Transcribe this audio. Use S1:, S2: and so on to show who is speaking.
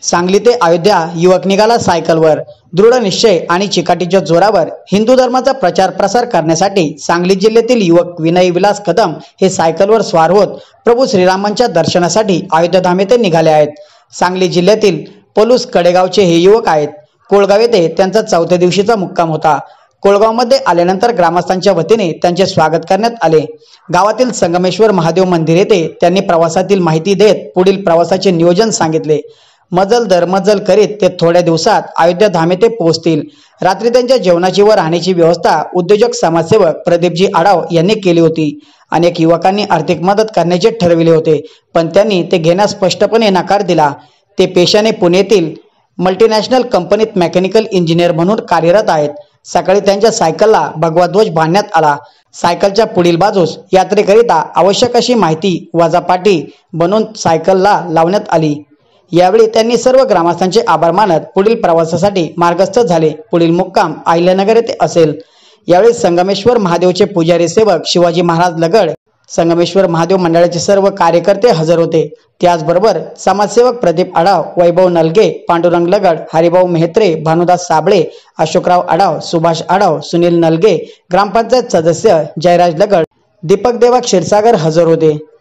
S1: सांगली ते अयोध्या युवक निघाला सायकलवर। दृढ निश्चय आणि चिकाटीच्या जोरावर हिंदू धर्माचा प्रचार प्रसार करण्यासाठी सांगली जिल्ह्यातील युवक विनय विलास कदम हे सायकलवर स्वार होत प्रभू श्रीरामांच्या दर्शनासाठी अयोध्याधाम येथे निघाले आहेत। सांगली जिल्ह्यातील पलूस कडेगावचे हे युवक आहेत। कोळगाव येथे त्यांचा चौथ्या दिवशीचा मुक्काम होता। कोळगावमध्ये आल्यानंतर ग्रामस्थांच्या वतीने त्यांचे स्वागत करण्यात आले। गावातील संगमेश्वर महादेव मंदिर येथे त्यांनी प्रवासातील माहिती देत पुढील प्रवासाचे नियोजन सांगितले। मजल दरमजल करीत ते थोड्या दिवसात अयोध्या धाम येथे पोहोचतील। रात्री त्यांच्या जेवणाची व राहण्याची व्यवस्था उद्योजक समाजसेवक प्रदीपजी आडाव यांनी केली होती। अनेक युवकांनी आर्थिक मदत करण्याचे ठरविले होते, पण त्यांनी ते घेण्यास स्पष्टपणे नकार दिला। ते पेशाने पुण्यातील मल्टीनॅशनल कंपनीत मेकॅनिकल इंजिनियर म्हणून कार्यरत आहेत। सकाळी त्यांच्या सायकलला भगवा ध्वज बांधण्यात आला। सायकलच्या पुढील बाजूस यात्रेकरिता आवश्यक अशी माहिती वजापाटी बनवून सायकलला लावण्यात आली। यावेळी त्यांनी सर्व ग्रामस्थांचे आभार मानत पुढील प्रवासासाठी मार्गस्थ झाले। पुढील मुक्काम अहिल्यानगर येथे असेल। यावेळी संगमेश्वर महादेवचे पुजारी सेवक शिवाजी महाराज लगड, संगमेश्वर महादेव मंडळाचे सर्व कार्यकर्ते हजर होते। त्याचबरोबर समाजसेवक प्रदीप आडाव, वैभव नलगे, पांडुरंग लगड, हरिभाऊ मेहत्रे, भानुदास साबळे, अशोकराव आडाव, सुभाष आडाव, सुनील नलगे, ग्रामपंचायत सदस्य जयराज लगड, दीपक देवा क्षीरसागर हजर होते।